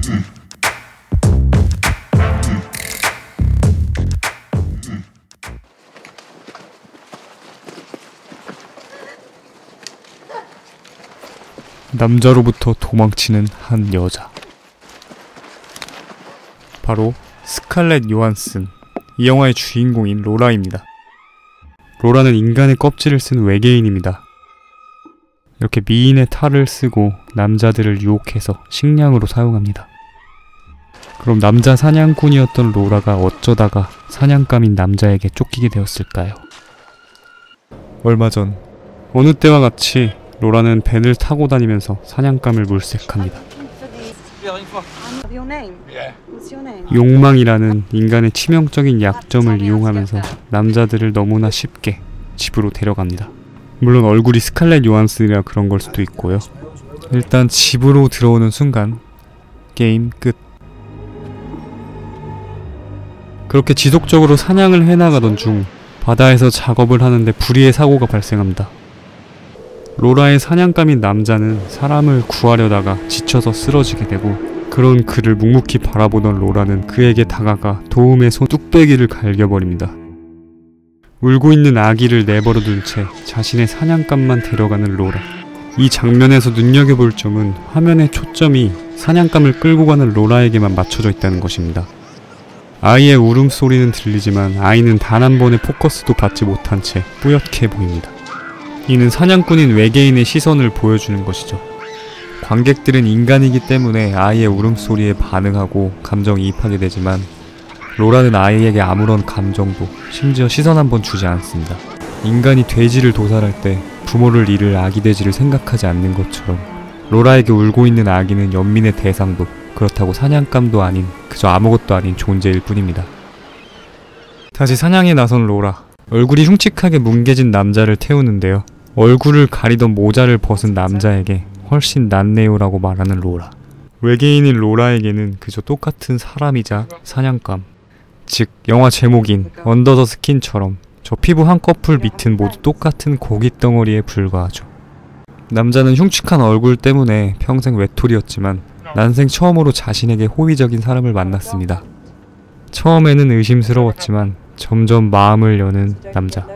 남자로부터 도망치는 한 여자. 바로 스칼렛 요한슨, 이 영화의 주인공인 로라입니다. 로라는 인간의 껍질을 쓴 외계인입니다. 이렇게 미인의 탈을 쓰고 남자들을 유혹해서 식량으로 사용합니다. 그럼 남자 사냥꾼이었던 로라가 어쩌다가 사냥감인 남자에게 쫓기게 되었을까요? 얼마 전 어느 때와 같이 로라는 밴을 타고 다니면서 사냥감을 물색합니다. 욕망이라는 인간의 치명적인 약점을 이용하면서 남자들을 너무나 쉽게 집으로 데려갑니다. 물론 얼굴이 스칼렛 요한슨이라 그런 걸 수도 있고요. 일단 집으로 들어오는 순간 게임 끝. 그렇게 지속적으로 사냥을 해나가던 중 바다에서 작업을 하는데 불의의 사고가 발생합니다. 로라의 사냥감인 남자는 사람을 구하려다가 지쳐서 쓰러지게 되고, 그런 그를 묵묵히 바라보던 로라는 그에게 다가가 도움의 손 뚝배기를 갈겨버립니다. 울고 있는 아기를 내버려둔 채 자신의 사냥감만 데려가는 로라. 이 장면에서 눈여겨볼 점은 화면의 초점이 사냥감을 끌고 가는 로라에게만 맞춰져 있다는 것입니다. 아이의 울음소리는 들리지만 아이는 단 한 번의 포커스도 받지 못한 채 뿌옇게 보입니다. 이는 사냥꾼인 외계인의 시선을 보여주는 것이죠. 관객들은 인간이기 때문에 아이의 울음소리에 반응하고 감정이입하게 되지만 로라는 아이에게 아무런 감정도, 심지어 시선 한 번 주지 않습니다. 인간이 돼지를 도살할 때 부모를 잃을 아기 돼지를 생각하지 않는 것처럼 로라에게 울고 있는 아기는 연민의 대상도, 그렇다고 사냥감도 아닌, 그저 아무것도 아닌 존재일 뿐입니다. 다시 사냥에 나선 로라. 얼굴이 흉측하게 뭉개진 남자를 태우는데요. 얼굴을 가리던 모자를 벗은 남자에게 훨씬 낫네요라고 말하는 로라. 외계인인 로라에게는 그저 똑같은 사람이자 사냥감, 즉 영화 제목인 언더 더 스킨처럼 저 피부 한 꺼풀 밑은 모두 똑같은 고기 덩어리에 불과하죠. 남자는 흉측한 얼굴 때문에 평생 외톨이였지만 난생 처음으로 자신에게 호의적인 사람을 만났습니다. 처음에는 의심스러웠지만 점점 마음을 여는 남자.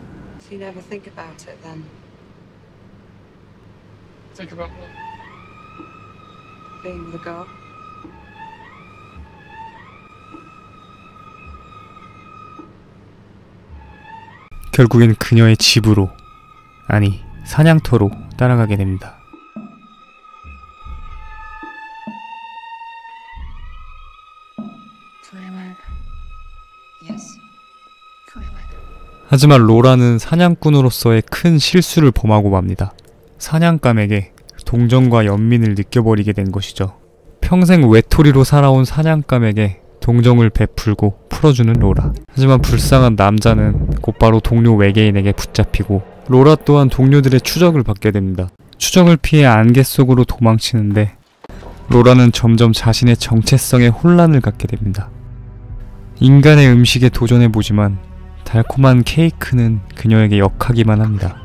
결국엔 그녀의 집으로, 아니 사냥터로 따라가게 됩니다. 하지만 로라는 사냥꾼으로서의 큰 실수를 범하고 맙니다. 사냥감에게 동정과 연민을 느껴버리게 된 것이죠. 평생 외톨이로 살아온 사냥감에게 동정을 베풀고 풀어주는 로라. 하지만 불쌍한 남자는 곧바로 동료 외계인에게 붙잡히고, 로라 또한 동료들의 추적을 받게 됩니다. 추적을 피해 안개 속으로 도망치는데 로라는 점점 자신의 정체성에 혼란을 갖게 됩니다. 인간의 음식에 도전해보지만 달콤한 케이크는 그녀에게 역하기만 합니다.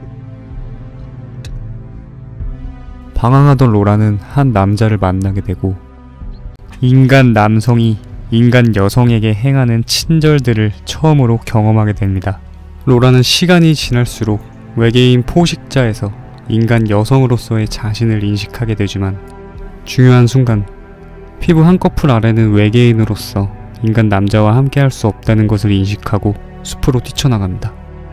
방황하던 로라는 한 남자를 만나게 되고, 인간 남성이 인간 여성에게 행하는 친절들을 처음으로 경험하게 됩니다. 로라는 시간이 지날수록 외계인 포식자에서 인간 여성으로서의 자신을 인식하게 되지만, 중요한 순간 피부 한 꺼풀 아래는 외계인으로서 인간 남자와 함께 할 수 없다는 것을 인식하고 숲으로 뛰쳐나갑니다.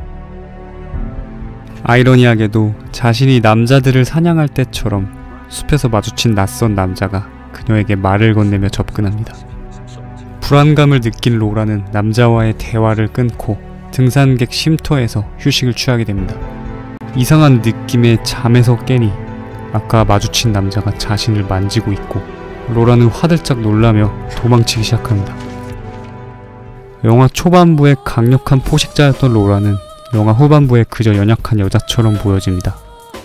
아이러니하게도 자신이 남자들을 사냥할 때처럼 숲에서 마주친 낯선 남자가 그녀에게 말을 건네며 접근합니다. 불안감을 느낀 로라는 남자와의 대화를 끊고 등산객 쉼터에서 휴식을 취하게 됩니다. 이상한 느낌에 잠에서 깨니 아까 마주친 남자가 자신을 만지고 있고, 로라는 화들짝 놀라며 도망치기 시작합니다. 영화 초반부에 강력한 포식자였던 로라는 영화 후반부에 그저 연약한 여자처럼 보여집니다.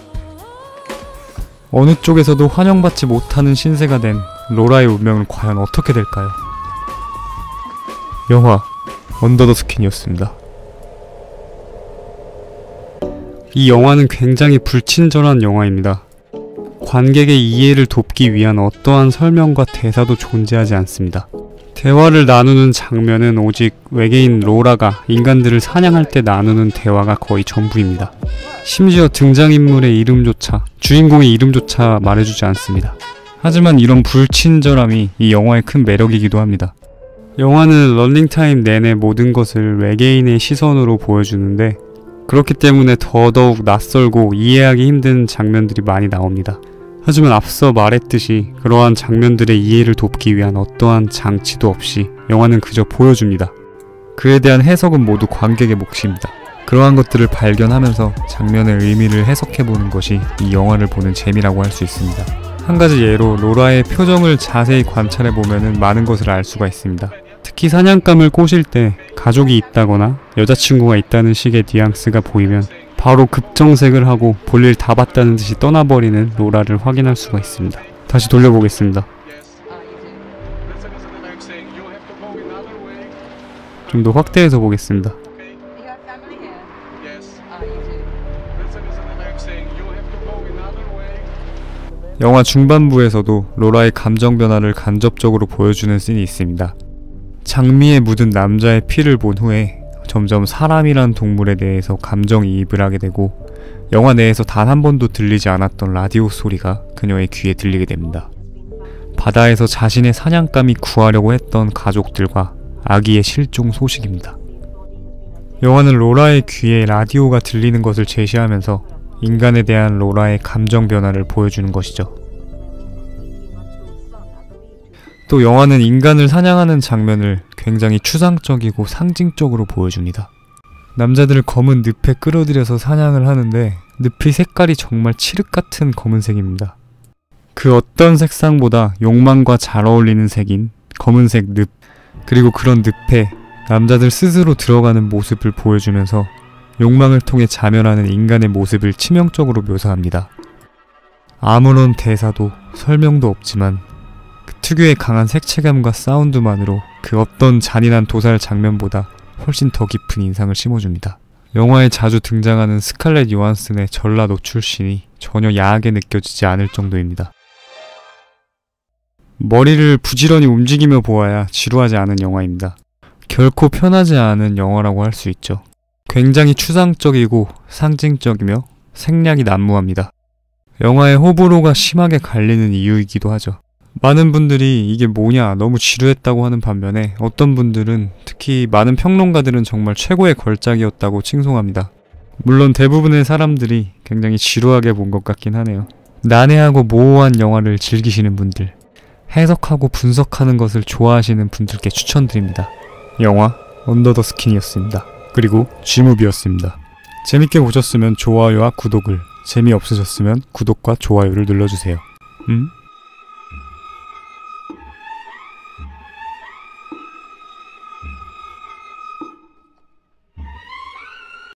어느 쪽에서도 환영받지 못하는 신세가 된 로라의 운명은 과연 어떻게 될까요? 영화 언더 더 스킨이었습니다. 이 영화는 굉장히 불친절한 영화입니다. 관객의 이해를 돕기 위한 어떠한 설명과 대사도 존재하지 않습니다. 대화를 나누는 장면은 오직 외계인 로라가 인간들을 사냥할 때 나누는 대화가 거의 전부입니다. 심지어 등장인물의 이름조차, 주인공의 이름조차 말해주지 않습니다. 하지만 이런 불친절함이 이 영화의 큰 매력이기도 합니다. 영화는 런닝타임 내내 모든 것을 외계인의 시선으로 보여주는데 그렇기 때문에 더더욱 낯설고 이해하기 힘든 장면들이 많이 나옵니다. 하지만 앞서 말했듯이 그러한 장면들의 이해를 돕기 위한 어떠한 장치도 없이 영화는 그저 보여줍니다. 그에 대한 해석은 모두 관객의 몫입니다. 그러한 것들을 발견하면서 장면의 의미를 해석해보는 것이 이 영화를 보는 재미라고 할 수 있습니다. 한 가지 예로 로라의 표정을 자세히 관찰해보면 많은 것을 알 수가 있습니다. 특히 사냥감을 꼬실 때 가족이 있다거나 여자친구가 있다는 식의 뉘앙스가 보이면 바로 급정색을 하고 볼일 다 봤다는 듯이 떠나버리는 로라를 확인할 수가 있습니다. 다시 돌려보겠습니다. 좀 더 확대해서 보겠습니다. 영화 중반부에서도 로라의 감정 변화를 간접적으로 보여주는 씬이 있습니다. 장미에 묻은 남자의 피를 본 후에 점점 사람이란 동물에 대해서 감정이입을 하게 되고 영화 내에서 단 한 번도 들리지 않았던 라디오 소리가 그녀의 귀에 들리게 됩니다. 바다에서 자신의 사냥감이 구하려고 했던 가족들과 아기의 실종 소식입니다. 영화는 로라의 귀에 라디오가 들리는 것을 제시하면서 인간에 대한 로라의 감정 변화를 보여주는 것이죠. 또 영화는 인간을 사냥하는 장면을 굉장히 추상적이고 상징적으로 보여줍니다. 남자들을 검은 늪에 끌어들여서 사냥을 하는데 늪의 색깔이 정말 칠흑같은 검은색입니다. 그 어떤 색상보다 욕망과 잘 어울리는 색인 검은색 늪, 그리고 그런 늪에 남자들 스스로 들어가는 모습을 보여주면서 욕망을 통해 자멸하는 인간의 모습을 치명적으로 묘사합니다. 아무런 대사도 설명도 없지만 그 특유의 강한 색채감과 사운드만으로 그 어떤 잔인한 도살 장면보다 훨씬 더 깊은 인상을 심어줍니다. 영화에 자주 등장하는 스칼렛 요한슨의 전라 노출신이 전혀 야하게 느껴지지 않을 정도입니다. 머리를 부지런히 움직이며 보아야 지루하지 않은 영화입니다. 결코 편하지 않은 영화라고 할 수 있죠. 굉장히 추상적이고 상징적이며 생략이 난무합니다. 영화의 호불호가 심하게 갈리는 이유이기도 하죠. 많은 분들이 이게 뭐냐 너무 지루했다고 하는 반면에 어떤 분들은, 특히 많은 평론가들은 정말 최고의 걸작이었다고 칭송합니다. 물론 대부분의 사람들이 굉장히 지루하게 본 것 같긴 하네요. 난해하고 모호한 영화를 즐기시는 분들, 해석하고 분석하는 것을 좋아하시는 분들께 추천드립니다. 영화 언더 더 스킨이었습니다. 그리고 G무비였습니다. 재밌게 보셨으면 좋아요와 구독을, 재미없으셨으면 구독과 좋아요를 눌러주세요.